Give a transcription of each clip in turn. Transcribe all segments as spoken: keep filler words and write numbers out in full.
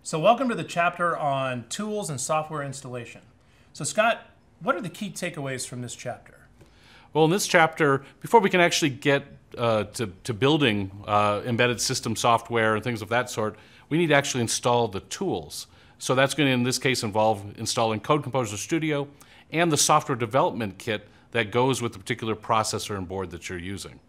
So welcome to the chapter on tools and software installation. So Scott, what are the key takeaways from this chapter? Well, in this chapter, before we can actually get uh, to, to building uh, embedded system software and things of that sort, we need to actually install the tools. So that's going to, in this case, involve installing Code Composer Studio and the software development kit that goes with the particular processor and board that you're using.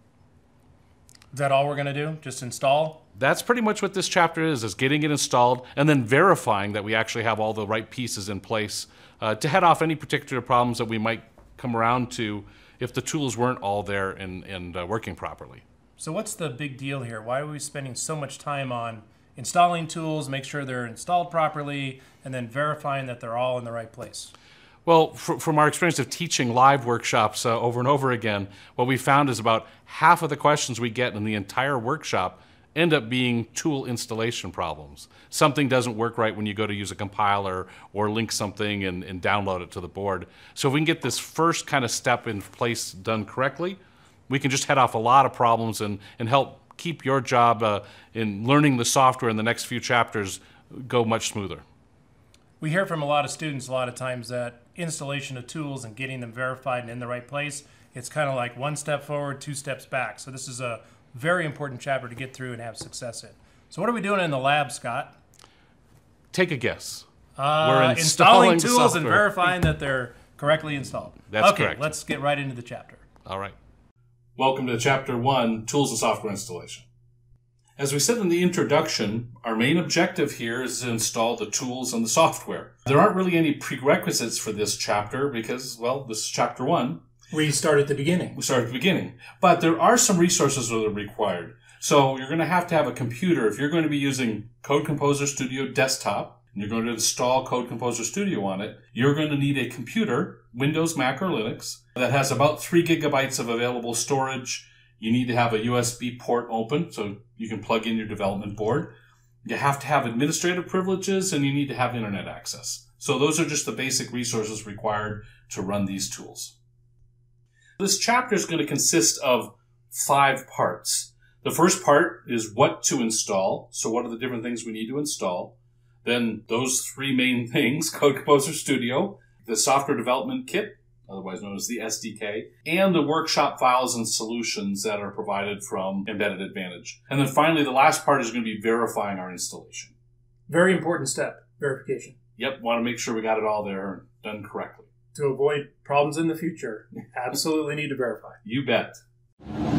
Is that all we're going to do? Just install? That's pretty much what this chapter is, is getting it installed and then verifying that we actually have all the right pieces in place uh, to head off any particular problems that we might come around to if the tools weren't all there and, and uh, working properly. So what's the big deal here? Why are we spending so much time on installing tools, make sure they're installed properly, and then verifying that they're all in the right place? Well, fr from our experience of teaching live workshops uh, over and over again, what we found is about half of the questions we get in the entire workshop end up being tool installation problems. Something doesn't work right when you go to use a compiler or link something and, and download it to the board. So if we can get this first kind of step in place done correctly, we can just head off a lot of problems and, and help keep your job uh, in learning the software in the next few chapters go much smoother. We hear from a lot of students a lot of times that installation of tools and getting them verified and in the right place, it's kind of like one step forward, two steps back. So this is a very important chapter to get through and have success in. So what are we doing in the lab, Scott? Take a guess. Uh, We're installing, installing tools and verifying that they're correctly installed. That's okay, correct. Let's get right into the chapter. All right. Welcome to Chapter one, Tools and Software Installation. As we said in the introduction, our main objective here is to install the tools and the software. There aren't really any prerequisites for this chapter because, well, this is Chapter one. We start at the beginning. We start at the beginning. But there are some resources that are required. So you're going to have to have a computer. If you're going to be using Code Composer Studio Desktop, and you're going to install Code Composer Studio on it, you're going to need a computer, Windows, Mac, or Linux, that has about three gigabytes of available storage. You need to have a U S B port open so you can plug in your development board. You have to have administrative privileges, and you need to have internet access. So those are just the basic resources required to run these tools. This chapter is going to consist of five parts. The first part is what to install. So what are the different things we need to install? Then those three main things, Code Composer Studio, the software development kit, otherwise known as the S D K, and the workshop files and solutions that are provided from Embedded Advantage. And then finally, the last part is going to be verifying our installation. Very important step, verification. Yep, want to make sure we got it all there done correctly. To avoid problems in the future, absolutely need to verify. You bet.